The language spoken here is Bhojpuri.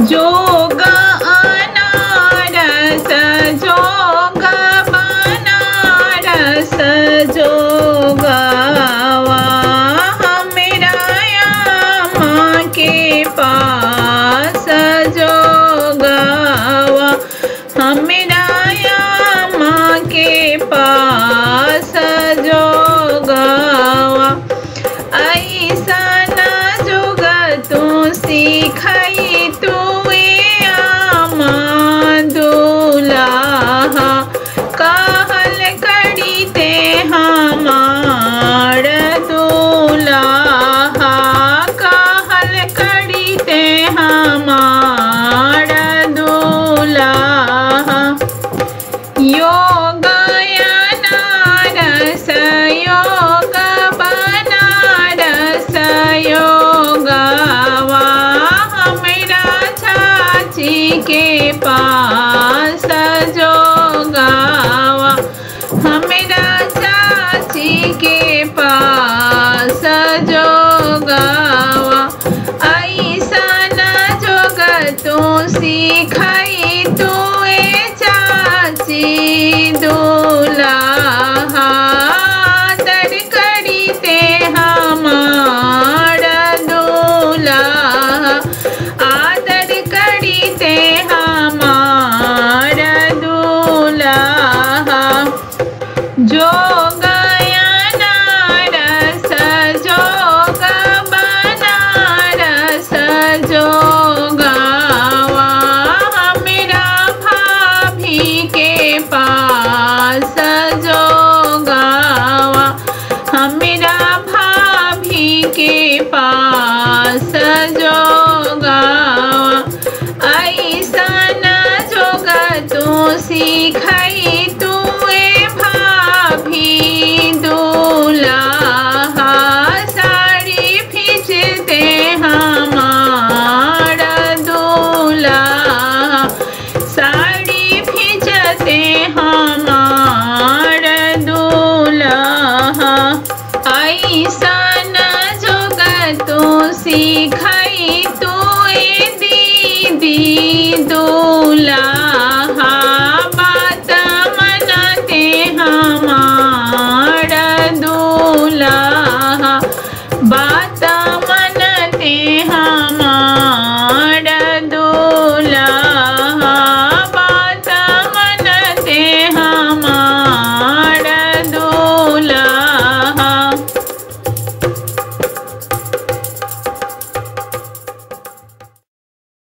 जोग अनारस जोग बनारस जोगवा हमरा माँ के पास जोगवा हमरा माँ के पास जोगवा ऐसा न जोग तू सीखई तुए आमा दुलाहा कहल करी ते हमार दुलाहा कहल करी ते हमार दुलाहा योग अनारस योग बनारस योगवा हमरा चाची के पास जोगवा हमरा चाची के पास जोगवा ऐसा न जोग तू सीखई तुए चाची दुलाहा आदर करी ते हमार दुलाहा आदर करी ते हमार दुलाहा जोग अनारस जोग बनारस जोगवा हमरा भाभी के पास जोगवा हमरा भाभी के पास जो